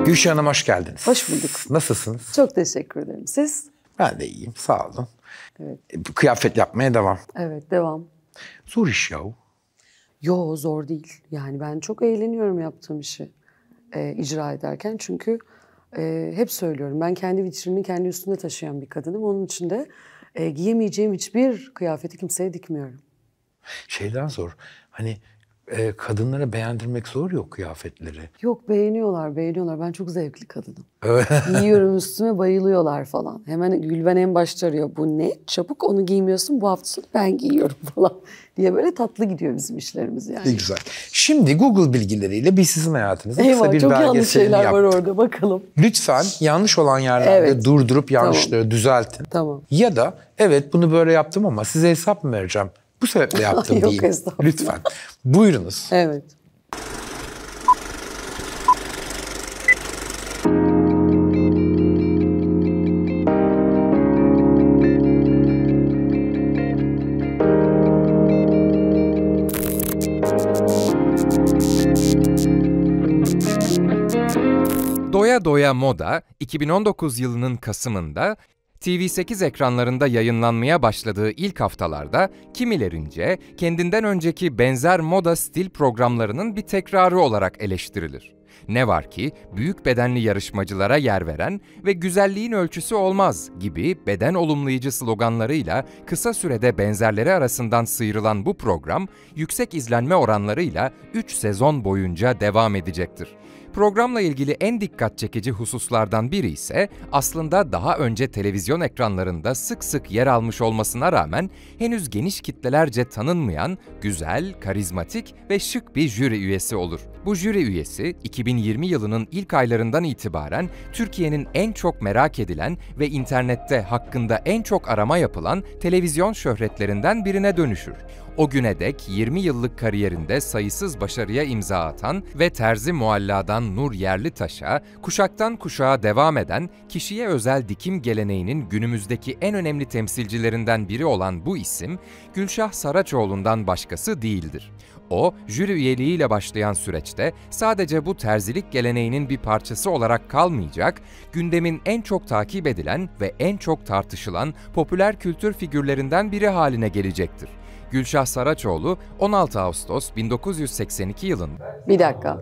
Gülşah Hanım hoş geldiniz. Hoş bulduk. Nasılsınız? Çok teşekkür ederim. Siz? Ben de iyiyim, sağ olun. Evet. Kıyafet yapmaya devam. Evet, devam. Zor iş yahu. Yo, zor değil. Yani ben çok eğleniyorum yaptığım işi icra ederken. Çünkü hep söylüyorum, ben kendi vitrinini kendi üstünde taşıyan bir kadınım. Onun için de giyemeyeceğim hiçbir kıyafeti kimseye dikmiyorum. Şeyden zor. Hani kadınlara beğendirmek zor ya o kıyafetleri. Yok, beğeniyorlar. Ben çok zevkli kadınım. Giyiyorum üstüme, bayılıyorlar falan. Hemen Gülben en başta arıyor. Bu ne? Çabuk onu giymiyorsun, bu hafta sonu ben giyiyorum falan diye böyle tatlı gidiyor bizim işlerimiz yani. Güzel. Şimdi Google bilgileriyle bir sizin hayatınızda Eyvah, kısa bir çok yanlış belgeselini şeyler yaptık. var orada, bakalım. Lütfen yanlış olan yerlerde Evet. durdurup yanlışları düzeltin. Tamam. Ya da evet bunu böyle yaptım ama size hesap mı vereceğim? Bu sebeple yaptım Yok, deyin. estağfurullah. Lütfen. Buyurunuz. Evet. Doya Doya Moda, 2019 yılının Kasım'ında TV8 ekranlarında yayınlanmaya başladığı ilk haftalarda kimilerince kendinden önceki benzer moda stil programlarının bir tekrarı olarak eleştirilir. Ne var ki büyük bedenli yarışmacılara yer veren ve güzelliğin ölçüsü olmaz gibi beden olumlayıcı sloganlarıyla kısa sürede benzerleri arasından sıyrılan bu program yüksek izlenme oranlarıyla 3 sezon boyunca devam edecektir. Programla ilgili en dikkat çekici hususlardan biri ise aslında daha önce televizyon ekranlarında sık sık yer almış olmasına rağmen henüz geniş kitlelerce tanınmayan, güzel, karizmatik ve şık bir jüri üyesi olur. Bu jüri üyesi 2020 yılının ilk aylarından itibaren Türkiye'nin en çok merak edilen ve internette hakkında en çok arama yapılan televizyon şöhretlerinden birine dönüşür. O güne dek 20 yıllık kariyerinde sayısız başarıya imza atan ve Terzi Mualla'dan Nur Yerlitaş'a, kuşaktan kuşağa devam eden kişiye özel dikim geleneğinin günümüzdeki en önemli temsilcilerinden biri olan bu isim, Gülşah Saraçoğlu'ndan başkası değildir. O, jüri üyeliğiyle başlayan süreçte sadece bu terzilik geleneğinin bir parçası olarak kalmayacak, gündemin en çok takip edilen ve en çok tartışılan popüler kültür figürlerinden biri haline gelecektir. Gülşah Saraçoğlu 16 Ağustos 1982 yılında... Bir dakika.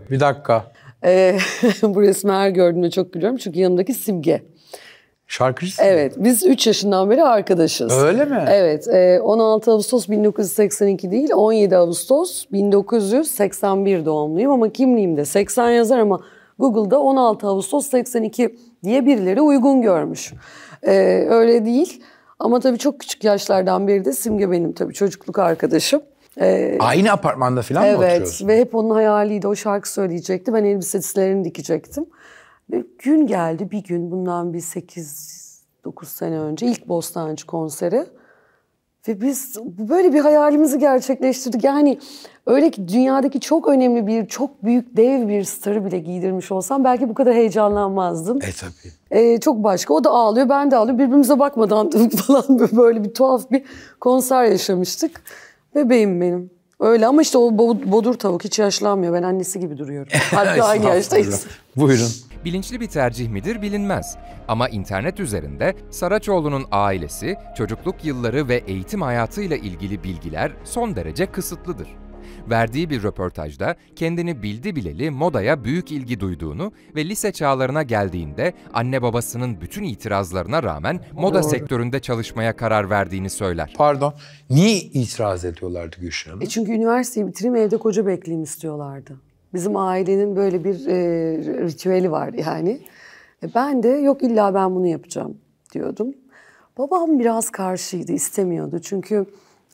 Bu resmi her gördüğümde çok gülüyorum çünkü yanımdaki Simge. Şarkıcısın. Evet, biz 3 yaşından beri arkadaşız. Öyle mi? Evet, 16 Ağustos 1982 değil, 17 Ağustos 1981 doğumluyum ama kimliğimde 80 yazar ama Google'da 16 Ağustos 82 diye birileri uygun görmüş. Öyle değil ama tabii çok küçük yaşlardan beri de Simge benim tabii çocukluk arkadaşım. Aynı apartmanda falan mı oturuyorsun? Evet ve hep onun hayaliydi, o şarkı söyleyecekti, ben elbiselerini dikecektim. Gün geldi bir gün bundan bir 8-9 sene önce ilk Bostancı konseri ve biz böyle bir hayalimizi gerçekleştirdik. Yani öyle ki dünyadaki çok önemli bir, çok büyük dev bir starı bile giydirmiş olsam belki bu kadar heyecanlanmazdım. Tabii. Çok başka. O da ağlıyor, ben de ağlıyorum. Birbirimize bakmadan falan böyle bir tuhaf bir konser yaşamıştık. Bebeğim benim. Öyle ama işte o bodur tavuk hiç yaşlanmıyor. Ben annesi gibi duruyorum. Hatta aynı yaştayız. Buyurun. Bilinçli bir tercih midir bilinmez. Ama internet üzerinde Saraçoğlu'nun ailesi, çocukluk yılları ve eğitim hayatıyla ilgili bilgiler son derece kısıtlıdır. Verdiği bir röportajda kendini bildi bileli modaya büyük ilgi duyduğunu ve lise çağlarına geldiğinde anne babasının bütün itirazlarına rağmen moda sektöründe çalışmaya karar verdiğini söyler. Pardon, niye itiraz ediyorlardı Gülşah Hanım? Çünkü üniversiteyi bitireyim, evde koca bekleyeyim istiyorlardı. Bizim ailenin böyle bir ritüeli var yani. Ben de yok illa ben bunu yapacağım diyordum. Babam biraz karşıydı, istemiyordu. Çünkü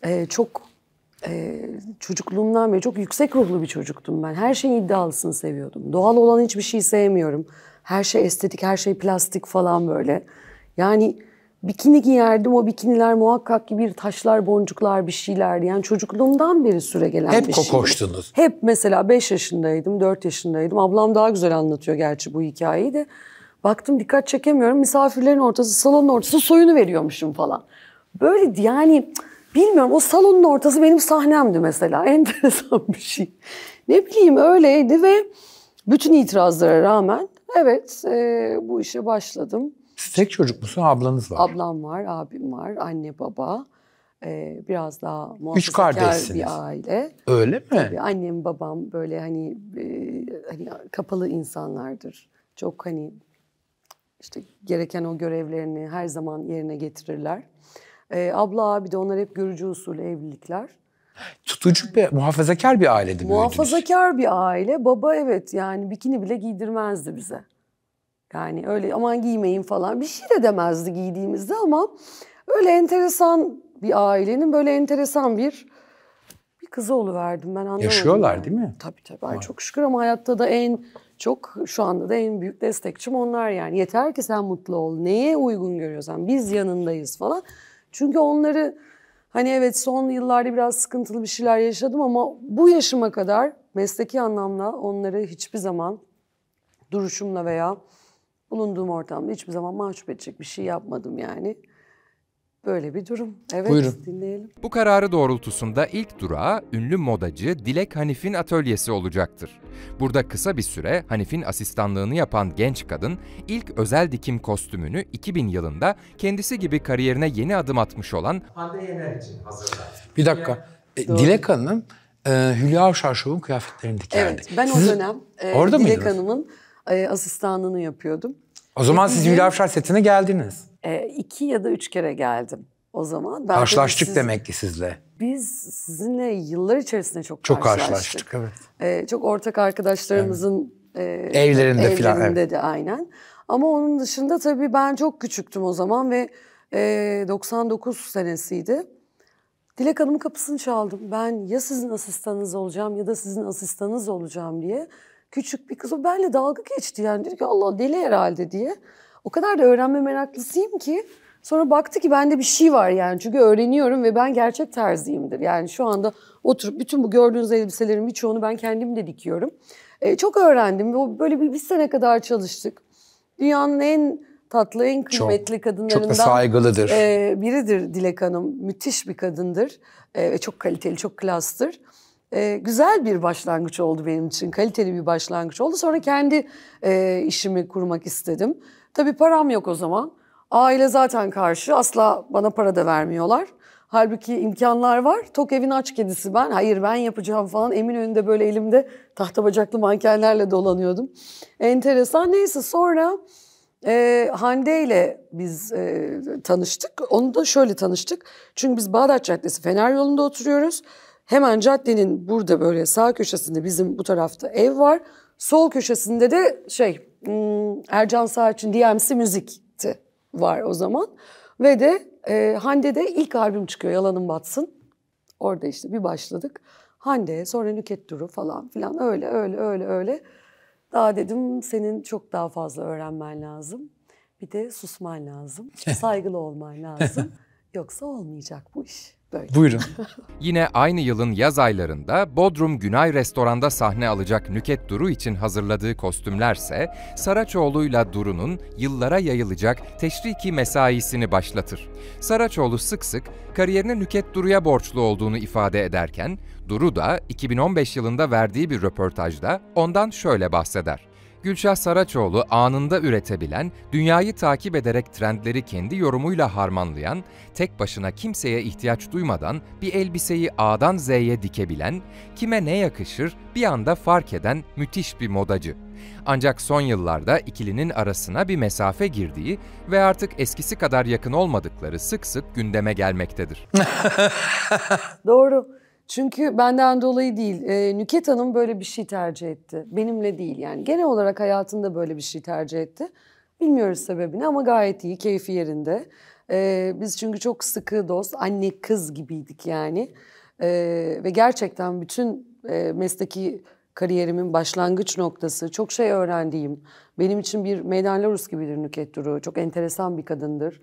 çocukluğumdan beri çok yüksek ruhlu bir çocuktum ben. Her şeyin iddialısını seviyordum. Doğal olan hiçbir şeyi sevmiyorum. Her şey estetik, her şey plastik falan böyle. Yani bikini giyerdim, o bikiniler muhakkak ki bir taşlar, boncuklar bir şeylerdi. Yani çocukluğumdan beri süregelen bir şey. Hep kokoştunuz. Hep mesela 5 yaşındaydım, 4 yaşındaydım. Ablam daha güzel anlatıyor gerçi bu hikayeyi de. Baktım dikkat çekemiyorum. Misafirlerin ortası, salonun ortası soyunu veriyormuşum falan. Böyle yani bilmiyorum, o salonun ortası benim sahnemdi mesela. Enteresan bir şey. Ne bileyim öyleydi ve bütün itirazlara rağmen Evet, bu işe başladım. Siz tek çocuk musun? Ablanız var. Ablam var, abim var, anne baba. Biraz daha Üç muhafazakar kardeşsiniz. bir aile. Öyle mi? Tabii annem babam böyle hani kapalı insanlardır. Çok hani işte gereken o görevlerini her zaman yerine getirirler. Abla abi de onlar hep görücü usulü evlilikler. Tutucu bir, muhafazakar bir ailede büyüdünüz. Muhafazakar bir aile. Baba evet yani bikini bile giydirmezdi bize. Yani öyle aman giymeyin falan bir şey de demezdi giydiğimizde ama öyle enteresan bir ailenin böyle enteresan bir kızı oluverdim ben anlamadım. Yaşıyorlar yani. değil mi? Tabii tabii. Ay, çok şükür ama hayatta da şu anda da en büyük destekçim onlar yani. Yeter ki sen mutlu ol. Neye uygun görüyorsan biz yanındayız falan. Çünkü onları hani evet son yıllarda biraz sıkıntılı bir şeyler yaşadım ama bu yaşıma kadar mesleki anlamda onları hiçbir zaman duruşumla veya bulunduğum ortamda hiçbir zaman mahcup edecek bir şey yapmadım yani. Böyle bir durum. Evet, Buyurun. dinleyelim. Bu kararı doğrultusunda ilk durağı ünlü modacı Dilek Hanif'in atölyesi olacaktır. Burada kısa bir süre Hanif'in asistanlığını yapan genç kadın ilk özel dikim kostümünü 2000 yılında kendisi gibi kariyerine yeni adım atmış olan Hande Yener için hazırlar. Bir dakika. Dilek Hanım Hülya Avşar Show'un kıyafetlerini dikerdi. Evet, ben o Siz dönem orada Dilek mıydınız? Hanım'ın asistanlığını yapıyordum. O zaman siz Bizim- Hülya Avşar setine geldiniz. 2 ya da 3 kere geldim o zaman. Ben Karşılaştık tabii demek ki sizle. Biz sizinle yıllar içerisinde çok Çok karşılaştık. karşılaştık evet. Çok ortak arkadaşlarımızın Evlerinde filan, evlerinde de aynen. Ama onun dışında tabii ben çok küçüktüm o zaman ve 99 senesiydi. Dilek Hanım'ın kapısını çaldım. Ben ya sizin asistanınız olacağım ya da sizin asistanınız olacağım diye. Küçük bir kız o benimle dalga geçti yani. Dedi ki Allah deli herhalde diye. O kadar da öğrenme meraklısıyım ki. Sonra baktı ki bende bir şey var yani. Çünkü öğreniyorum ve ben gerçek terziyimdir. Yani şu anda oturup bütün bu gördüğünüz elbiselerin birçoğunu ben kendim de dikiyorum. Çok öğrendim ve böyle bir sene kadar çalıştık. Dünyanın en tatlı, en kıymetli kadınlarından çok da saygılıdır. Biridir Dilek Hanım. Müthiş bir kadındır. Çok kaliteli, çok klastır. Güzel bir başlangıç oldu benim için. Kaliteli bir başlangıç oldu. Sonra kendi işimi kurmak istedim. Tabii param yok o zaman. Aile zaten karşı. Asla bana para da vermiyorlar. Halbuki imkanlar var. Tok evin aç kedisi ben. Hayır ben yapacağım falan. Eminönü'nde böyle elimde tahta bacaklı mankenlerle dolanıyordum. Enteresan. Neyse sonra Hande ile biz tanıştık. Onu da şöyle tanıştık. Çünkü biz Bağdat Caddesi Fener yolunda oturuyoruz. Hemen caddenin burada böyle sağ köşesinde bizim bu tarafta ev var. Sol köşesinde de Ercan Saatçı'nın DMC Müzik'ti var o zaman. Ve de Hande'de ilk albüm çıkıyor Yalanım Batsın. Orada işte bir başladık. Hande sonra Nüket Duru falan filan öyle. Daha dedim senin çok daha fazla öğrenmen lazım. Bir de susman lazım. Saygılı olman lazım. Yoksa olmayacak bu iş. Böyle. Buyurun. Yine aynı yılın yaz aylarında Bodrum Günay Restoran'da sahne alacak Nüket Duru için hazırladığı kostümlerse Saraçoğlu'yla Duru'nun yıllara yayılacak teşriki mesaisini başlatır. Saraçoğlu sık sık kariyerini Nüket Duru'ya borçlu olduğunu ifade ederken, Duru da 2015 yılında verdiği bir röportajda ondan şöyle bahseder. Gülşah Saraçoğlu anında üretebilen, dünyayı takip ederek trendleri kendi yorumuyla harmanlayan, tek başına kimseye ihtiyaç duymadan bir elbiseyi A'dan Z'ye dikebilen, kime ne yakışır bir anda fark eden müthiş bir modacı. Ancak son yıllarda ikilinin arasına bir mesafe girdiği ve artık eskisi kadar yakın olmadıkları sık sık gündeme gelmektedir. Doğru. Çünkü benden dolayı değil. Nüket Hanım böyle bir şey tercih etti. Benimle değil yani. Genel olarak hayatında böyle bir şey tercih etti. Bilmiyoruz sebebini ama gayet iyi, keyfi yerinde. Biz çünkü çok sıkı dost, anne kız gibiydik yani. Ve gerçekten bütün mesleki kariyerimin başlangıç noktası, çok şey öğrendiğim. Benim için bir Meydan Larus gibidir Nüket Duru. Çok enteresan bir kadındır.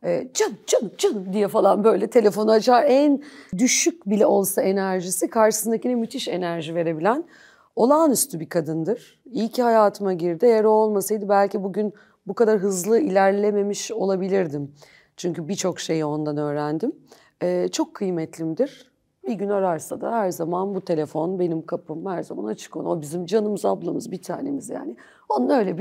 Canım diye falan böyle telefonu açar. En düşük bile olsa enerjisi karşısındakine müthiş enerji verebilen olağanüstü bir kadındır. İyi ki hayatıma girdi. Eğer o olmasaydı belki bugün bu kadar hızlı ilerlememiş olabilirdim. Çünkü birçok şeyi ondan öğrendim. Çok kıymetlimdir. Bir gün ararsa da her zaman bu telefon benim kapım her zaman açık. O bizim canımız ablamız bir tanemiz yani. Onun öyle bir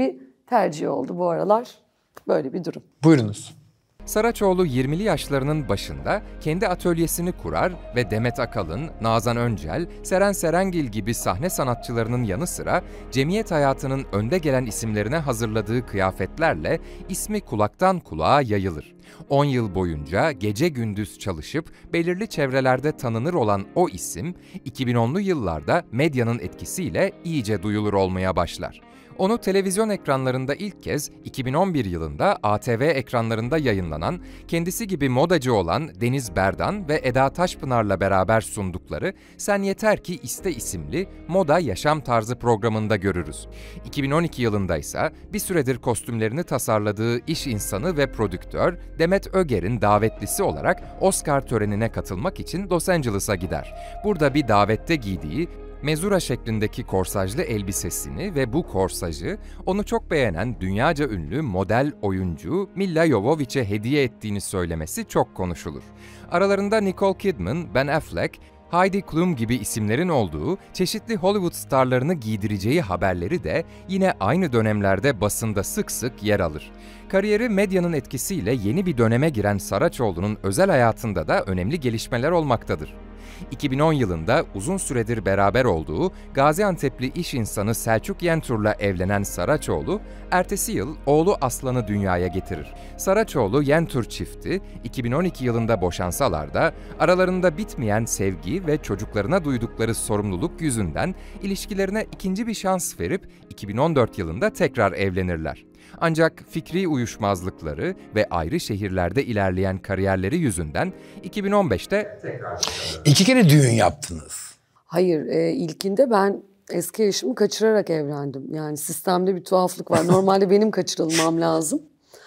tercih oldu bu aralar. Böyle bir durum. Buyurunuz. Saraçoğlu 20'li yaşlarının başında kendi atölyesini kurar ve Demet Akalın, Nazan Öncel, Seren Serengil gibi sahne sanatçılarının yanı sıra cemiyet hayatının önde gelen isimlerine hazırladığı kıyafetlerle ismi kulaktan kulağa yayılır. 10 yıl boyunca gece gündüz çalışıp belirli çevrelerde tanınır olan o isim, 2010'lu yıllarda medyanın etkisiyle iyice duyulur olmaya başlar. Onu televizyon ekranlarında ilk kez 2011 yılında ATV ekranlarında yayınlanan, kendisi gibi modacı olan Deniz Berdan ve Eda Taşpınar'la beraber sundukları Sen Yeter Ki İste isimli moda yaşam tarzı programında görürüz. 2012 yılında ise bir süredir kostümlerini tasarladığı iş insanı ve prodüktör Demet Öger'in davetlisi olarak Oscar törenine katılmak için Los Angeles'a gider. Burada bir davette giydiği mezura şeklindeki korsajlı elbisesini ve bu korsajı onu çok beğenen dünyaca ünlü model oyuncu Milla Jovovich'e hediye ettiğini söylemesi çok konuşulur. Aralarında Nicole Kidman, Ben Affleck, Heidi Klum gibi isimlerin olduğu çeşitli Hollywood starlarını giydireceği haberleri de yine aynı dönemlerde basında sık sık yer alır. Kariyeri medyanın etkisiyle yeni bir döneme giren Saraçoğlu'nun özel hayatında da önemli gelişmeler olmaktadır. 2010 yılında uzun süredir beraber olduğu Gaziantep'li iş insanı Selçuk Yentur'la evlenen Saraçoğlu, ertesi yıl oğlu Aslan'ı dünyaya getirir. Saraçoğlu-Yentur çifti 2012 yılında boşansalar da aralarında bitmeyen sevgi ve çocuklarına duydukları sorumluluk yüzünden ilişkilerine ikinci bir şans verip 2014 yılında tekrar evlenirler. Ancak fikri uyuşmazlıkları ve ayrı şehirlerde ilerleyen kariyerleri yüzünden 2015'te Tekrar. 2 kere düğün yaptınız. Hayır, ilkinde ben eski eşimi kaçırarak evlendim. Yani sistemde bir tuhaflık var. Normalde benim kaçırılmam lazım.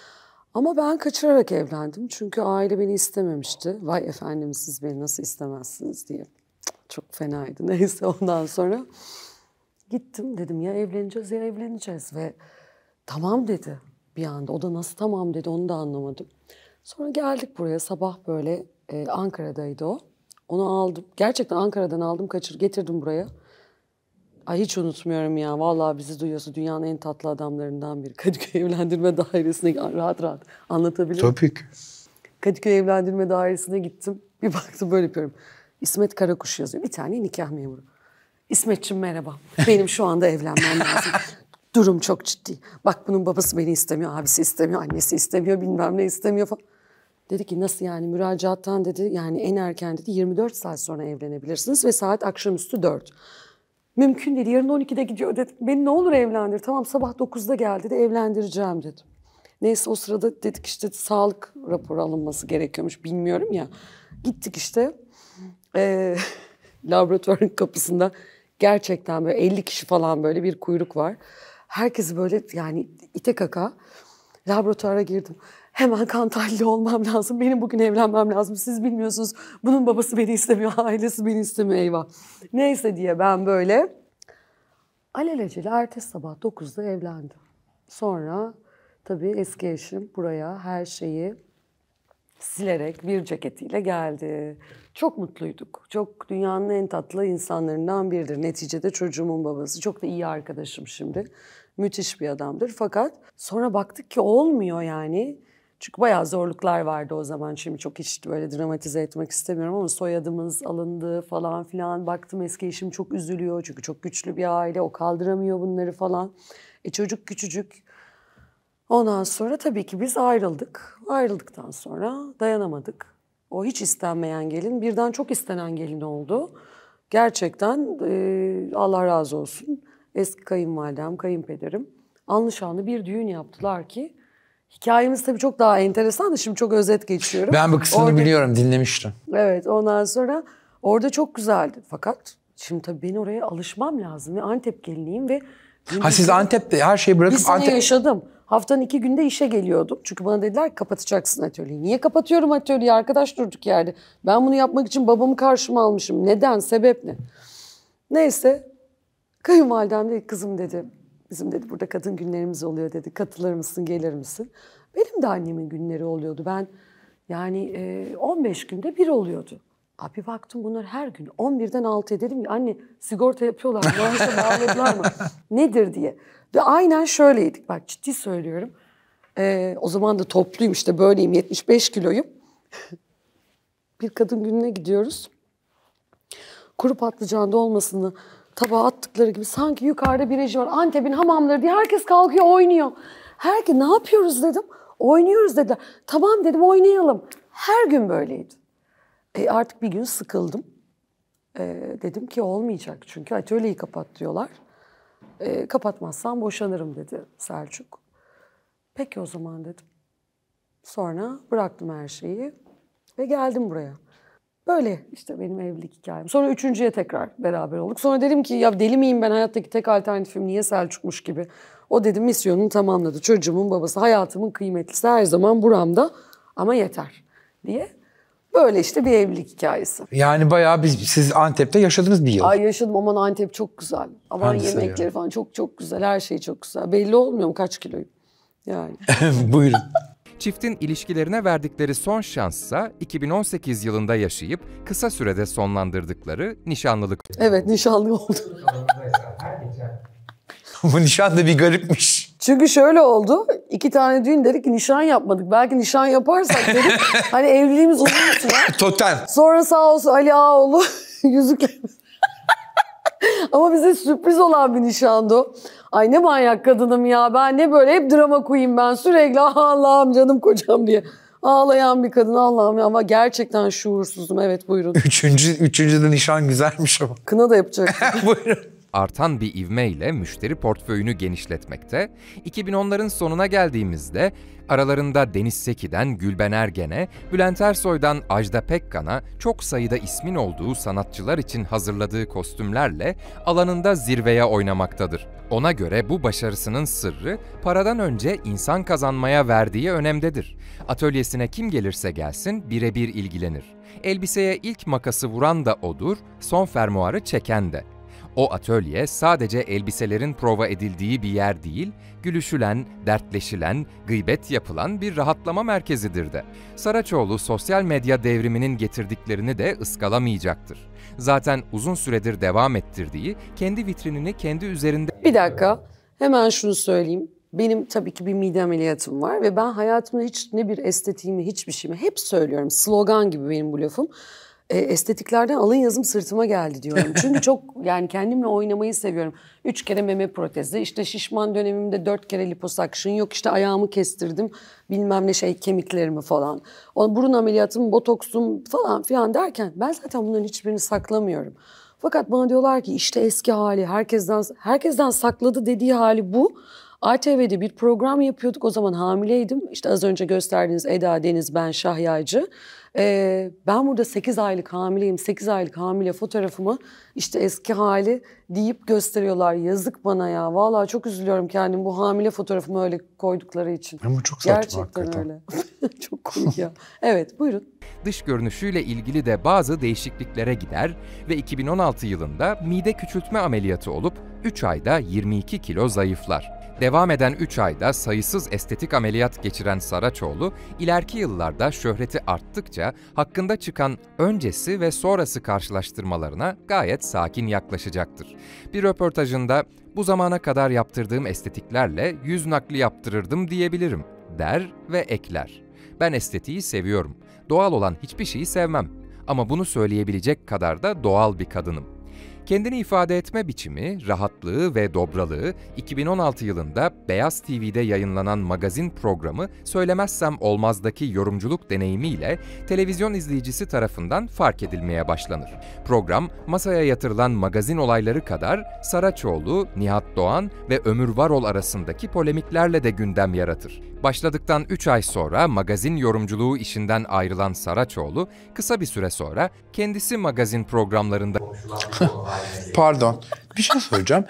Ama ben kaçırarak evlendim. Çünkü aile beni istememişti. Vay efendim siz beni nasıl istemezsiniz diye. Çok fenaydı. Neyse ondan sonra gittim dedim ya evleneceğiz ya evleneceğiz ve tamam dedi bir anda. O da nasıl tamam dedi onu da anlamadım. Sonra geldik buraya sabah böyle Ankara'daydı o. Onu aldım. Gerçekten Ankara'dan aldım getirdim buraya. Ay hiç unutmuyorum ya. Vallahi bizi duyuyorsa dünyanın en tatlı adamlarından biri. Kadıköy Evlendirme Dairesi'ne rahat rahat anlatabilirim. Tabii ki. Kadıköy Evlendirme Dairesi'ne gittim. Bir baktım böyle yapıyorum. İsmet Karakuş yazıyor. Bir tane nikah memuru. İsmetciğim merhaba. Benim şu anda evlenmem lazım. Durum çok ciddi. Bak bunun babası beni istemiyor, abisi istemiyor, annesi istemiyor, bilmem ne istemiyor falan. Dedi ki nasıl yani müracaattan dedi yani en erken dedi 24 saat sonra evlenebilirsiniz ve saat akşamüstü 4. Mümkün değil yarın 12'de gidiyor dedi. Beni ne olur evlendir. Tamam sabah 9'da gel dedi evlendireceğim dedim. Neyse o sırada dedik işte sağlık raporu alınması gerekiyormuş bilmiyorum ya. Gittik işte laboratuvarın kapısında gerçekten böyle 50 kişi falan böyle bir kuyruk var. Herkes böyle yani ite kaka laboratuvara girdim. Hemen kan tahlili olmam lazım. Benim bugün evlenmem lazım. Siz bilmiyorsunuz. Bunun babası beni istemiyor. Ailesi beni istemiyor. Eyvah. Neyse diye ben böyle alelacele ertesi sabah 9'da evlendim. Sonra tabii eski eşim buraya her şeyi silerek bir ceketiyle geldi. Çok mutluyduk. Çok dünyanın en tatlı insanlarından biridir. Neticede çocuğumun babası. Çok da iyi arkadaşım şimdi. Müthiş bir adamdır. Fakat sonra baktık ki olmuyor yani. Çünkü bayağı zorluklar vardı o zaman. Şimdi çok hiç böyle dramatize etmek istemiyorum ama soyadımız alındı falan filan. Baktım eski eşim çok üzülüyor. Çünkü çok güçlü bir aile. O kaldıramıyor bunları falan. Çocuk küçücük. Ondan sonra tabii ki biz ayrıldık. Ayrıldıktan sonra dayanamadık. O hiç istenmeyen gelin birden çok istenen gelin oldu. Gerçekten Allah razı olsun. Eski kayınvalidem, kayınpederim anlı şanlı bir düğün yaptılar ki hikayemiz tabii çok daha enteresan da şimdi çok özet geçiyorum. Ben bu kısmını biliyorum, dinlemiştim. Evet ondan sonra orada çok güzeldi. Fakat şimdi tabii ben oraya alışmam lazım ve Antep geliniyim ve... Ha siz Antep'te her şeyi bırakıp Bir sene Antep... yaşadım. Haftanın 2 günde işe geliyordum. Çünkü bana dediler ki kapatacaksın atölyeyi. Niye kapatıyorum atölyeyi arkadaş durduk yerde? Ben bunu yapmak için babamı karşıma almışım. Neden? Sebep ne? Neyse. Kayınvalidem dedi kızım dedi. Bizim dedi burada kadın günlerimiz oluyor dedi. Katılır mısın gelir misin? Benim de annemin günleri oluyordu. Ben yani 15 günde bir oluyordu. Abi baktım bunlar her gün 11'den 6'ya, dedim ki anne sigorta yapıyorlar mı? Maaşa bağladılar mı? Nedir diye. Ve aynen şöyleydik, bak ciddi söylüyorum. O zaman da topluyum, işte böyleyim, 75 kiloyum. Bir kadın gününe gidiyoruz. Kuru patlıcan dolmasını tabağa attıkları gibi sanki yukarıda bir reji var. Antep'in hamamları diye herkes kalkıyor, oynuyor. Herkes ne yapıyoruz dedim. Oynuyoruz dediler. Tamam dedim, oynayalım. Her gün böyleydi. Artık bir gün sıkıldım. Dedim ki olmayacak çünkü atölyeyi kapat diyorlar. Kapatmazsan boşanırım dedi Selçuk. Peki o zaman dedim. Sonra bıraktım her şeyi ve geldim buraya. Böyle işte benim evlilik hikayem. Sonra 3.'ye tekrar beraber olduk. Sonra dedim ki ya deli miyim ben, hayattaki tek alternatifim niye Selçuk'muş gibi. O dedim misyonunu tamamladı. Çocuğumun babası, hayatımın kıymetlisi, her zaman buramda ama yeter diye. Böyle işte bir evlilik hikayesi. Yani bayağı siz Antep'te yaşadınız bir yıl. Ay yaşadım, aman Antep çok güzel. Aman Hangisi yemekleri ya? falan çok güzel. Her şey çok güzel. Belli olmuyor mu kaç kiloyum? Yani. Buyurun. Çiftin ilişkilerine verdikleri son şanssa 2018 yılında yaşayıp kısa sürede sonlandırdıkları nişanlılık. Evet, nişanlı oldum. Her geçen Bu nişan da bir garipmiş. Çünkü şöyle oldu. 2 tane düğün dedik ki nişan yapmadık. Belki nişan yaparsak dedik. Hani evliliğimiz uzun sürer. Totem. Sonra sağ olsun Ali Ağaoğlu yüzükle. Ama bize sürpriz olan bir nişandı o. Ay ne manyak kadınım ya. Ben ne böyle hep drama queen ben. Sürekli Allah'ım canım kocam diye ağlayan bir kadın, Allah'ım ya. Ama gerçekten şuursuzum. Evet buyurun. Üçüncü de nişan güzelmiş ama. Kına da yapacak. Buyurun. Artan bir ivmeyle müşteri portföyünü genişletmekte, 2010'ların sonuna geldiğimizde aralarında Deniz Seki'den Gülben Ergen'e, Bülent Ersoy'dan Ajda Pekkan'a çok sayıda ismin olduğu sanatçılar için hazırladığı kostümlerle alanında zirveye oynamaktadır. Ona göre bu başarısının sırrı paradan önce insan kazanmaya verdiği önemdedir. Atölyesine kim gelirse gelsin birebir ilgilenir. Elbiseye ilk makası vuran da odur, son fermuarı çeken de. O atölye sadece elbiselerin prova edildiği bir yer değil, gülüşülen, dertleşilen, gıybet yapılan bir rahatlama merkezidir de. Saraçoğlu sosyal medya devriminin getirdiklerini de ıskalamayacaktır. Zaten uzun süredir devam ettirdiği kendi vitrinini kendi üzerinde... Bir dakika, hemen şunu söyleyeyim. Benim tabii ki bir mide ameliyatım var ve ben hayatımda hiç ne bir estetiğimi, hiçbir şeyimi hep söylüyorum. Slogan gibi benim bu lafım. Estetiklerden alın yazım sırtıma geldi diyorum. Çünkü çok yani kendimle oynamayı seviyorum. 3 kere meme protezi, işte şişman dönemimde 4 kere liposuction, yok işte ayağımı kestirdim, bilmem ne kemiklerimi falan. Burun ameliyatım, botoksum falan filan derken ben zaten bunların hiçbirini saklamıyorum. Fakat bana diyorlar ki işte eski hali, herkesten sakladı dediği hali bu. ATV'de bir program yapıyorduk, o zaman hamileydim. İşte az önce gösterdiğiniz Eda Deniz, ben Şahyacı. Ben burada 8 aylık hamileyim, 8 aylık hamile fotoğrafımı işte eski hali deyip gösteriyorlar. Yazık bana ya. Vallahi çok üzülüyorum kendim bu hamile fotoğrafımı öyle koydukları için. Ama çok saçma Gerçekten hakikaten. öyle. Çok komik ya. Evet buyurun. Dış görünüşüyle ilgili de bazı değişikliklere gider ve 2016 yılında mide küçültme ameliyatı olup 3 ayda 22 kilo zayıflar. Devam eden 3 ayda sayısız estetik ameliyat geçiren Saraçoğlu, ileriki yıllarda şöhreti arttıkça hakkında çıkan öncesi ve sonrası karşılaştırmalarına gayet sakin yaklaşacaktır. Bir röportajında "Bu zamana kadar yaptırdığım estetiklerle yüz nakli yaptırırdım diyebilirim" der ve ekler. "Ben estetiği seviyorum. Doğal olan hiçbir şeyi sevmem. Ama bunu söyleyebilecek kadar da doğal bir kadınım." Kendini ifade etme biçimi, rahatlığı ve dobralığı 2016 yılında Beyaz TV'de yayınlanan magazin programı Söylemezsem Olmaz'daki yorumculuk deneyimiyle televizyon izleyicisi tarafından fark edilmeye başlanır. Program, masaya yatırılan magazin olayları kadar Saraçoğlu, Nihat Doğan ve Ömür Varol arasındaki polemiklerle de gündem yaratır. Başladıktan 3 ay sonra magazin yorumculuğu işinden ayrılan Saraçoğlu, kısa bir süre sonra kendisi magazin programlarında konuşulan bir konu haline geliyor. Pardon. Bir şey soracağım.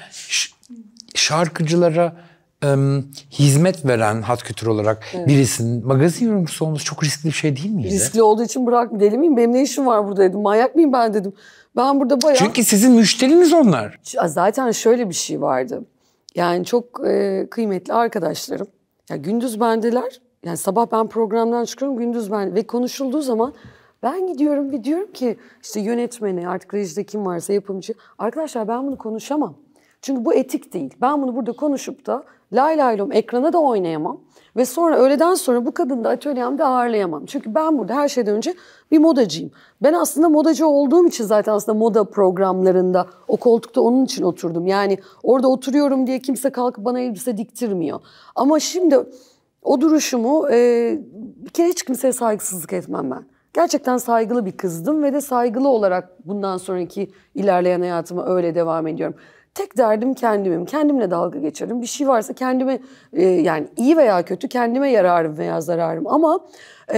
Şarkıcılara hizmet veren hat kültür olarak birisinin magazin yorumcusu olması çok riskli bir şey değil miydi? Riskli olduğu için bırak, deli miyim? Benim ne işim var burada dedim. Manyak mıyım ben dedim. Ben burada bayağı... Çünkü sizin müşteriniz onlar. Zaten şöyle bir şey vardı. Yani çok kıymetli arkadaşlarım. Ya gündüz bendeler. Yani sabah ben programdan çıkıyorum, gündüz ben. Ve konuşulduğu zaman Ben gidiyorum ve diyorum ki işte yönetmeni, artık rejide kim varsa yapımcı. Arkadaşlar ben bunu konuşamam. Çünkü bu etik değil. Ben bunu burada konuşup da lay lay lom ekrana da oynayamam. Ve sonra öğleden sonra bu kadını da atölyemde ağırlayamam. Çünkü ben burada her şeyden önce bir modacıyım. Ben aslında modacı olduğum için zaten aslında moda programlarında o koltukta onun için oturdum. Yani orada oturuyorum diye kimse kalkıp bana elbise diktirmiyor. Ama şimdi o duruşumu bir kere hiç kimseye saygısızlık etmem ben. Gerçekten saygılı bir kızdım ve de saygılı olarak bundan sonraki ilerleyen hayatıma öyle devam ediyorum. Tek derdim kendimim. Kendimle dalga geçerim. Bir şey varsa kendime yani iyi veya kötü kendime yararım veya zararım. Ama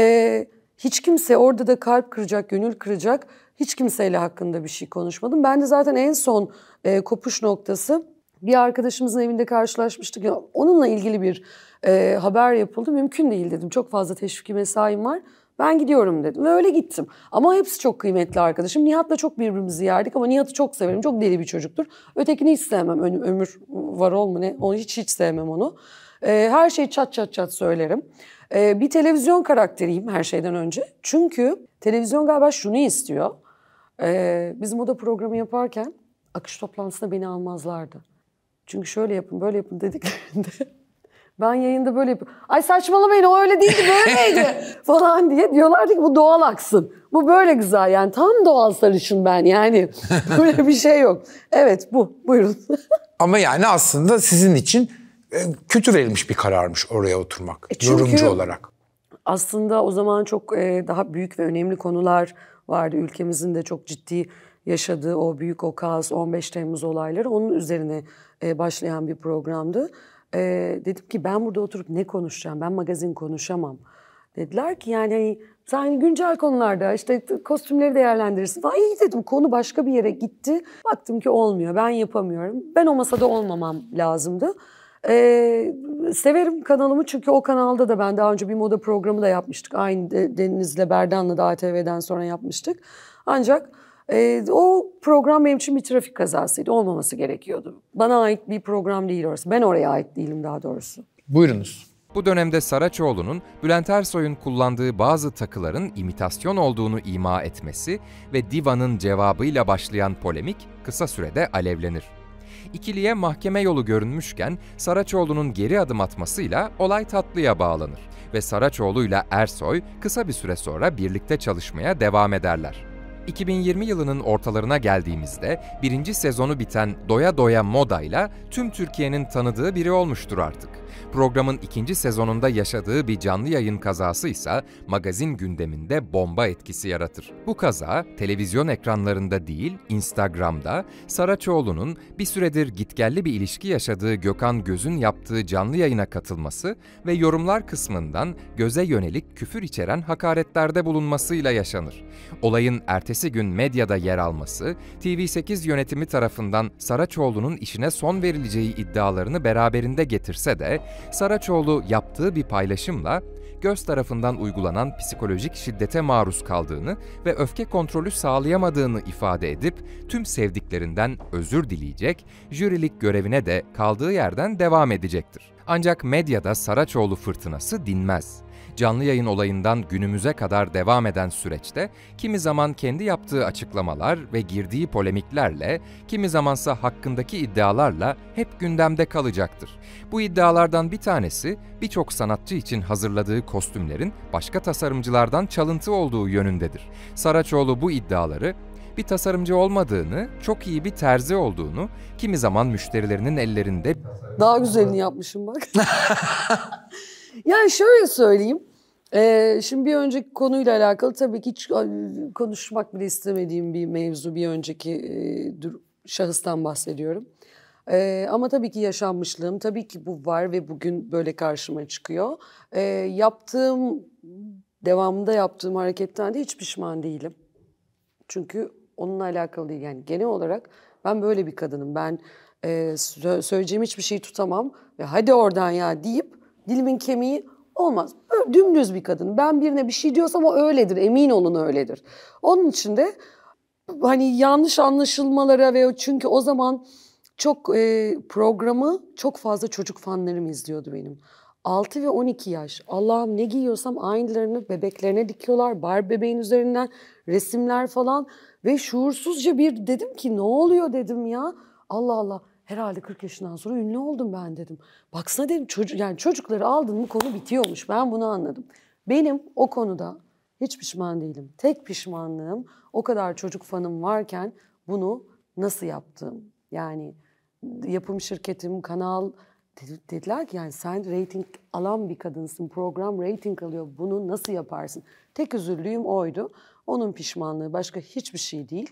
hiç kimse orada da kalp kıracak, gönül kıracak hiç kimseyle hakkında bir şey konuşmadım. Ben de zaten en son kopuş noktası bir arkadaşımızın evinde karşılaşmıştık. Onunla ilgili bir haber yapıldı. Mümkün değil dedim. Çok fazla teşviki mesaim var. Ben gidiyorum dedim ve öyle gittim. Ama hepsi çok kıymetli arkadaşım. Nihat'la çok birbirimizi yerdik ama Nihat'ı çok severim. Çok deli bir çocuktur. Ötekini hiç sevmem. Ömür Varol mu ne? Onu hiç sevmem onu. Her şeyi çat söylerim. Bir televizyon karakteriyim her şeyden önce. Çünkü televizyon galiba şunu istiyor. Biz moda programı yaparken akış toplantısında beni almazlardı. Çünkü şöyle yapın, böyle yapın dediklerinde ben yayında böyle yapıyorum. Ay saçmalamayın o öyle değildi böyleydi falan diye diyorlardı ki bu doğal aksın. Bu böyle güzel yani tam doğal sarışın ben yani. Böyle bir şey yok. Evet bu buyurun. Ama yani aslında sizin için kötü verilmiş bir kararmış oraya oturmak yorumcu olarak. Aslında o zaman çok daha büyük ve önemli konular vardı. Ülkemizin de çok ciddi yaşadığı o büyük o kaos 15 Temmuz olayları onun üzerine başlayan bir programdı. Dedim ki ben burada oturup ne konuşacağım? Ben magazin konuşamam. Dediler ki yani hani, sen güncel konularda işte kostümleri değerlendirirsin falan. İyi dedim konu başka bir yere gitti. Baktım ki olmuyor ben yapamıyorum. Ben o masada olmamam lazımdı. Severim kanalımı çünkü o kanalda da ben daha önce bir moda programı da yapmıştık. Aynı Deniz'le Berdan'la da ATV'den sonra yapmıştık. Ancak o program benim için bir trafik kazasıydı. Olmaması gerekiyordu. Bana ait bir program değil orası. Ben oraya ait değilim daha doğrusu. Buyurunuz. Bu dönemde Saraçoğlu'nun Bülent Ersoy'un kullandığı bazı takıların imitasyon olduğunu ima etmesi ve Diva'nın cevabıyla başlayan polemik kısa sürede alevlenir. İkiliye mahkeme yolu görünmüşken Saraçoğlu'nun geri adım atmasıyla olay tatlıya bağlanır ve Saraçoğlu'yla Ersoy kısa bir süre sonra birlikte çalışmaya devam ederler. 2020 yılının ortalarına geldiğimizde birinci sezonu biten Doya Doya Moda'yla tüm Türkiye'nin tanıdığı biri olmuştur artık. Programın ikinci sezonunda yaşadığı bir canlı yayın kazası ise magazin gündeminde bomba etkisi yaratır. Bu kaza televizyon ekranlarında değil Instagram'da Saraçoğlu'nun bir süredir gitgelli bir ilişki yaşadığı Gökhan Göz'ün yaptığı canlı yayına katılması ve yorumlar kısmından göze yönelik küfür içeren hakaretlerde bulunmasıyla yaşanır. Olayın ertesi gün medyada yer alması, TV8 yönetimi tarafından Saraçoğlu'nun işine son verileceği iddialarını beraberinde getirse de, Saraçoğlu yaptığı bir paylaşımla Göz tarafından uygulanan psikolojik şiddete maruz kaldığını ve öfke kontrolü sağlayamadığını ifade edip tüm sevdiklerinden özür dileyecek, jürilik görevine de kaldığı yerden devam edecektir. Ancak medyada Saraçoğlu fırtınası dinmez. Canlı yayın olayından günümüze kadar devam eden süreçte kimi zaman kendi yaptığı açıklamalar ve girdiği polemiklerle, kimi zamansa hakkındaki iddialarla hep gündemde kalacaktır. Bu iddialardan bir tanesi birçok sanatçı için hazırladığı kostümlerin başka tasarımcılardan çalıntı olduğu yönündedir. Saraçoğlu bu iddiaları bir tasarımcı olmadığını, çok iyi bir terzi olduğunu, kimi zaman müşterilerinin ellerinde... Daha güzelini yapmışım bak. Yani şöyle söyleyeyim. Şimdi bir önceki konuyla alakalı tabii ki hiç konuşmak bile istemediğim bir mevzu. Bir önceki şahıstan bahsediyorum. Ama tabii ki yaşanmışlığım, tabii ki bu var ve bugün böyle karşıma çıkıyor. Devamında yaptığım hareketten de hiç pişman değilim. Çünkü onunla alakalı değil. Yani genel olarak ben böyle bir kadınım. Ben söyleyeceğim hiçbir şeyi tutamam ve hadi oradan ya deyip dilimin kemiği olmaz. Böyle dümdüz bir kadın. Ben birine bir şey diyorsam o öyledir. Emin olun öyledir. Onun için de hani yanlış anlaşılmalara ve çünkü o zaman çok programı çok fazla çocuk fanlarım izliyordu benim. 6 ve 12 yaş. Allah'ım ne giyiyorsam aynılarını bebeklerine dikiyorlar. Barbie bebeğin üzerinden resimler falan. Ve şuursuzca bir dedim ki ne oluyor dedim ya. Allah Allah. Herhalde 40 yaşından sonra ünlü oldum ben dedim. Baksana dedim yani çocukları aldın mı konu bitiyormuş. Ben bunu anladım. Benim o konuda hiç pişman değilim. Tek pişmanlığım o kadar çocuk fanım varken bunu nasıl yaptım? Yani yapım şirketim, kanal dediler ki yani sen reyting alan bir kadınsın. Program reyting alıyor. Bunu nasıl yaparsın? Tek üzüldüğüm oydu. Onun pişmanlığı başka hiçbir şey değil.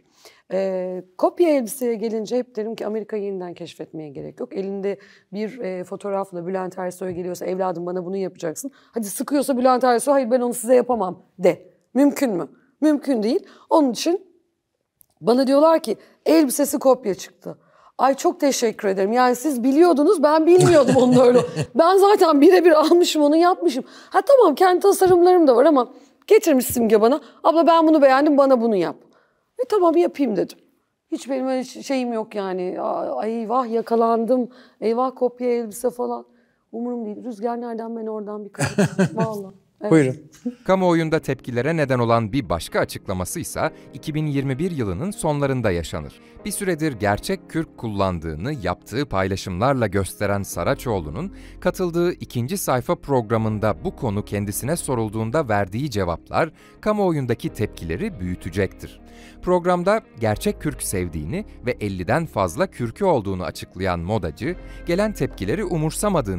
Kopya elbiseye gelince hep derim ki Amerika'yı yeniden keşfetmeye gerek yok. Elinde bir fotoğrafla Bülent Ersoy geliyorsa evladım bana bunu yapacaksın. Hadi sıkıyorsa Bülent Ersoy hayır ben onu size yapamam de. Mümkün mü? Mümkün değil. Onun için bana diyorlar ki elbisesi kopya çıktı. Ay çok teşekkür ederim. Yani siz biliyordunuz ben bilmiyordum onu öyle. Ben zaten birebir almışım onu yapmışım. Ha tamam kendi tasarımlarım da var ama getirmiş Simge bana. Abla ben bunu beğendim bana bunu yap. Tamam yapayım dedim. Hiç benim öyle şeyim yok yani. Ay eyvah yakalandım. Eyvah kopya elbise falan. Umurum değil. Rüzgar nereden ben oradan bir kadın. Vallahi. Evet. Buyurun. Kamuoyunda tepkilere neden olan bir başka açıklaması ise 2021 yılının sonlarında yaşanır. Bir süredir gerçek kürk kullandığını yaptığı paylaşımlarla gösteren Saraçoğlu'nun katıldığı ikinci sayfa programında bu konu kendisine sorulduğunda verdiği cevaplar kamuoyundaki tepkileri büyütecektir. Programda gerçek kürk sevdiğini ve 50'den fazla kürkü olduğunu açıklayan modacı, gelen tepkileri umursamadığını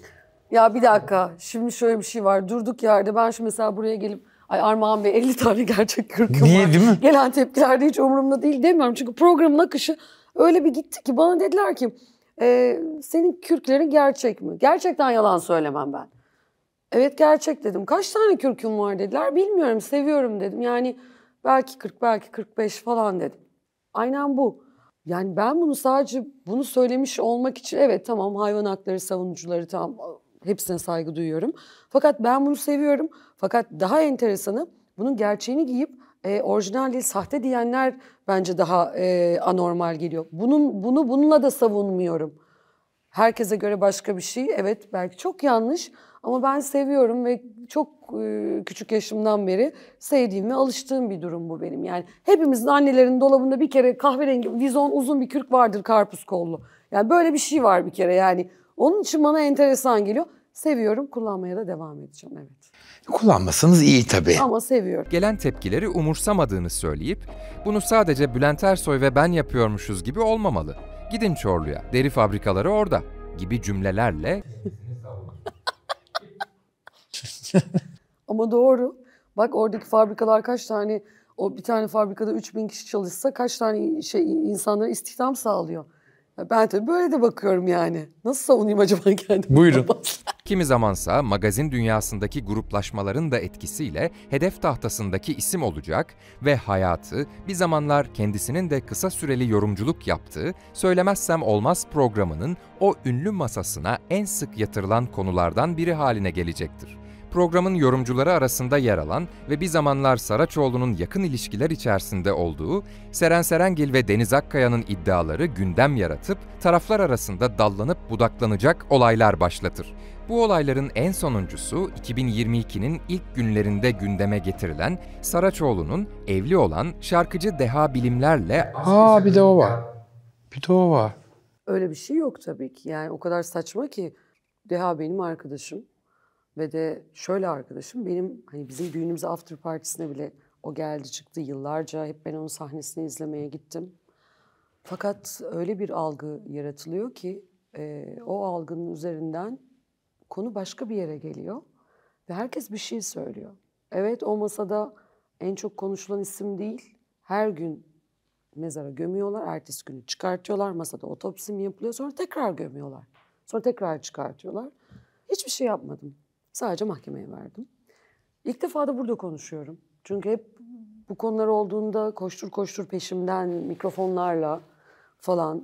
Ya bir dakika, şimdi şöyle bir şey var. Durduk yerde ben şimdi mesela buraya gelip ay Armağan Bey 50 tane gerçek kürküm var. Niye, değil mi? Gelen tepkilerde hiç umurumda değil demiyorum. Çünkü programın akışı öyle bir gitti ki bana dediler ki senin kürklerin gerçek mi? Gerçekten yalan söylemem ben. Evet gerçek dedim. Kaç tane kürküm var dediler. Bilmiyorum seviyorum dedim. Yani belki 40 belki 45 falan dedim. Aynen bu. Yani ben bunu sadece bunu söylemiş olmak için evet tamam hayvan hakları savunucuları tamam hepsine saygı duyuyorum. Fakat ben bunu seviyorum. Fakat daha enteresanı bunun gerçeğini giyip orijinal değil sahte diyenler bence daha anormal geliyor. Bununla da savunmuyorum. Herkese göre başka bir şey. Evet belki çok yanlış ama ben seviyorum ve çok küçük yaşımdan beri sevdiğim ve alıştığım bir durum bu benim. Yani hepimizin annelerinin dolabında bir kere kahverengi vizon uzun bir kürk vardır karpuz kollu. Yani böyle bir şey var bir kere yani. Onun için bana enteresan geliyor. Seviyorum, kullanmaya da devam edeceğim evet. Kullanmasanız iyi tabii. Ama seviyorum. gelen tepkileri umursamadığını söyleyip, bunu sadece Bülent Ersoy ve ben yapıyormuşuz gibi olmamalı. Gidin Çorlu'ya, deri fabrikaları orada gibi cümlelerle Ama doğru. Bak oradaki fabrikalar kaç tane, o bir tane fabrikada 3000 kişi çalışsa kaç tane insanlara istihdam sağlıyor. Ya ben tabii böyle de bakıyorum yani. Nasıl savunayım acaba kendimi? Buyurun. kimi zamansa magazin dünyasındaki gruplaşmaların da etkisiyle hedef tahtasındaki isim olacak ve hayatı bir zamanlar kendisinin de kısa süreli yorumculuk yaptığı Söylemezsem Olmaz programının o ünlü masasına en sık yatırılan konulardan biri haline gelecektir. Programın yorumcuları arasında yer alan ve bir zamanlar Saraçoğlu'nun yakın ilişkiler içerisinde olduğu Seren Serengil ve Deniz Akkaya'nın iddiaları gündem yaratıp taraflar arasında dallanıp budaklanacak olaylar başlatır. Bu olayların en sonuncusu 2022'nin ilk günlerinde gündeme getirilen Saraçoğlu'nun evli olan şarkıcı Deha Bilimler'le Bir de o var. Bir de o var. Öyle bir şey yok tabii ki. Yani o kadar saçma ki Deha benim arkadaşım. Ve de şöyle arkadaşım benim hani bizim düğünümüz after partisine bile o geldi çıktı yıllarca. Hep ben onun sahnesini izlemeye gittim. Fakat öyle bir algı yaratılıyor ki o algının üzerinden konu başka bir yere geliyor. Ve herkes bir şey söylüyor. Evet o masada en çok konuşulan isim değil. Her gün mezara gömüyorlar. Ertesi günü çıkartıyorlar. Masada otopsi mi yapılıyor? Sonra tekrar gömüyorlar. Sonra tekrar çıkartıyorlar. Hiçbir şey yapmadım. Sadece mahkemeye verdim. İlk defa da burada konuşuyorum. Çünkü hep bu konular olduğunda koştur koştur peşimden mikrofonlarla falan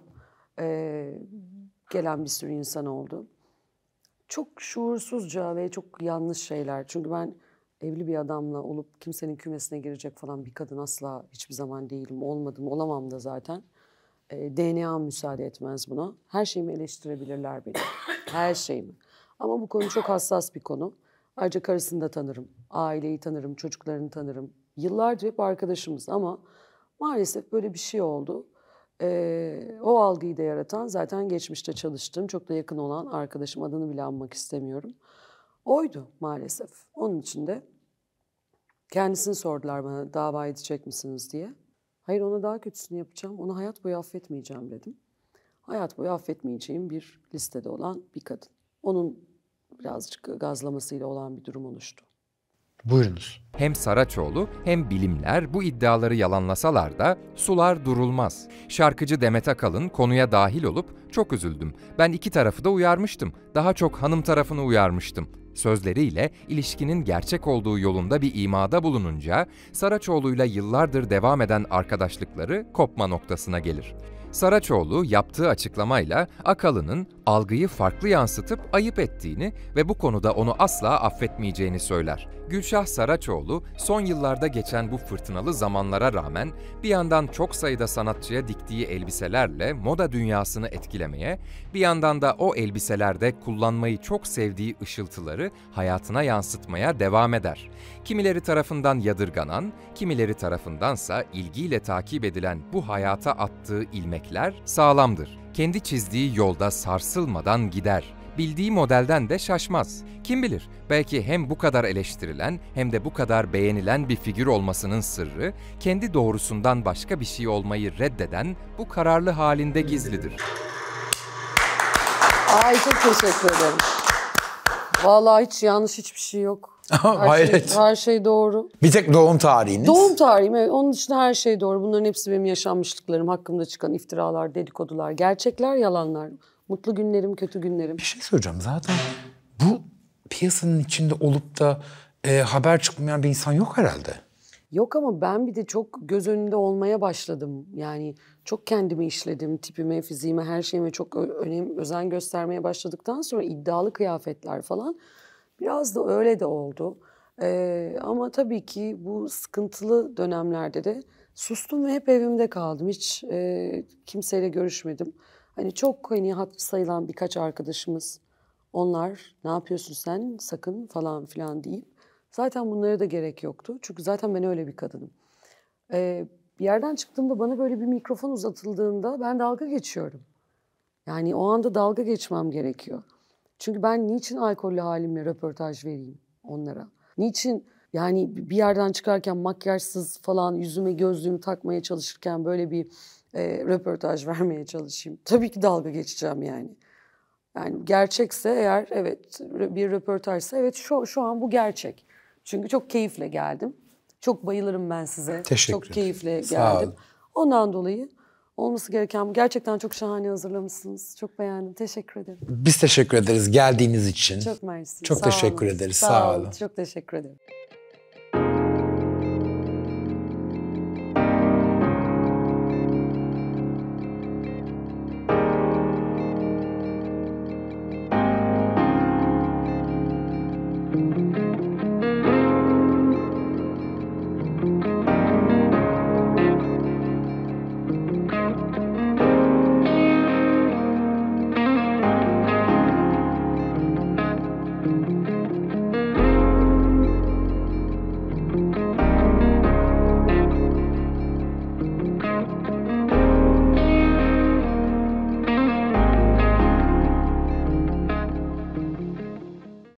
gelen bir sürü insan oldu. Çok şuursuzca ve çok yanlış şeyler. Çünkü ben evli bir adamla olup kimsenin kümesine girecek falan bir kadın asla hiçbir zaman değilim. Olmadım, olamam da zaten. DNA müsaade etmez buna. Her şeyimi eleştirebilirler benim. Her şeyimi. Ama bu konu çok hassas bir konu. Ayrıca karısını da tanırım, aileyi tanırım, çocuklarını tanırım. Yıllarca hep arkadaşımız ama maalesef böyle bir şey oldu. O algıyı da yaratan zaten geçmişte çalıştığım, çok da yakın olan arkadaşım, adını bile anmak istemiyorum. Oydu maalesef. Onun için de kendisini sordular bana, dava edecek misiniz diye. Hayır, ona daha kötüsünü yapacağım, onu hayat boyu affetmeyeceğim dedim. Hayat boyu affetmeyeceğim bir listede olan bir kadın. Onun birazcık gazlamasıyla olan bir durum oluştu. Buyurunuz. Hem Saraçoğlu hem bilimler bu iddiaları yalanlasalar da sular durulmaz. Şarkıcı Demet Akalın konuya dahil olup çok üzüldüm. Ben iki tarafı da uyarmıştım. Daha çok hanım tarafını uyarmıştım. Sözleriyle ilişkinin gerçek olduğu yolunda bir imada bulununca Saraçoğlu'yla yıllardır devam eden arkadaşlıkları kopma noktasına gelir. Saraçoğlu yaptığı açıklamayla Akalın'ın algıyı farklı yansıtıp ayıp ettiğini ve bu konuda onu asla affetmeyeceğini söyler. Gülşah Saraçoğlu son yıllarda geçen bu fırtınalı zamanlara rağmen bir yandan çok sayıda sanatçıya diktiği elbiselerle moda dünyasını etkilemeye, bir yandan da o elbiselerde kullanmayı çok sevdiği ışıltıları hayatına yansıtmaya devam eder. Kimileri tarafından yadırganan, kimileri tarafındansa ilgiyle takip edilen bu hayata attığı ilmekler sağlamdır. Kendi çizdiği yolda sarsılmadan gider. Bildiği modelden de şaşmaz. Kim bilir, belki hem bu kadar eleştirilen hem de bu kadar beğenilen bir figür olmasının sırrı, kendi doğrusundan başka bir şey olmayı reddeden bu kararlı halinde gizlidir. Ay, çok teşekkür ederim. Vallahi hiç yanlış hiçbir şey yok. Hayret. Her şey doğru. Bir tek doğum tarihiniz. Doğum tarihim, evet. Onun dışında her şey doğru. Bunların hepsi benim yaşanmışlıklarım, hakkımda çıkan iftiralar, dedikodular, gerçekler, yalanlar. Mutlu günlerim, kötü günlerim. Bir şey söyleyeceğim. Zaten bu piyasanın içinde olup da haber çıkmayan bir insan yok herhalde. Yok ama ben bir de çok göz önünde olmaya başladım. Yani çok kendimi işledim, tipime, fiziğime, her şeyime çok özen göstermeye başladıktan sonra iddialı kıyafetler falan biraz da öyle de oldu. Ama tabii ki bu sıkıntılı dönemlerde de sustum ve hep evimde kaldım. Hiç kimseyle görüşmedim. Hani çok hatırı sayılan birkaç arkadaşımız, onlar ne yapıyorsun sen sakın falan filan deyip zaten bunlara da gerek yoktu. Çünkü zaten ben öyle bir kadınım. Bir yerden çıktığımda bana böyle bir mikrofon uzatıldığında ben dalga geçiyorum. Yani o anda dalga geçmem gerekiyor. Çünkü ben niçin alkollü halimle röportaj vereyim onlara? Niçin yani bir yerden çıkarken makyajsız falan yüzüme gözlüğümü takmaya çalışırken böyle bir röportaj vermeye çalışayım? Tabii ki dalga geçeceğim yani. Yani gerçekse eğer, evet, bir röportajsa evet, şu an bu gerçek. Çünkü çok keyifle geldim. Çok bayılırım ben size. Teşekkür Çok keyifle ederim. Sağ geldim. olun. Ondan dolayı olması gereken bu. Gerçekten çok şahane hazırlamışsınız. Çok beğendim. Teşekkür ederim. Biz teşekkür ederiz geldiğiniz için. Çok mersi. Çok Sağ teşekkür olun. ederiz. Sağ olun. Çok teşekkür ederim.